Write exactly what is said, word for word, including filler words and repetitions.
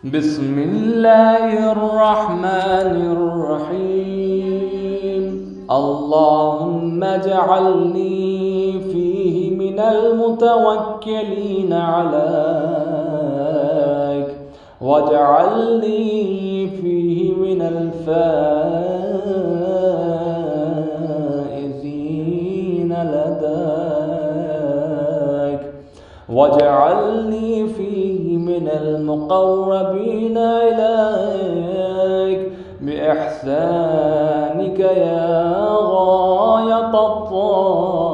بسم الله الرحمن الرحيم. اللهم اجعلني فيه من المتوكلين عليك، واجعلني فيه من الفائزين لديك، واجعلني فيه من المقربين إليك بإحسانك يا غاية الطاعة.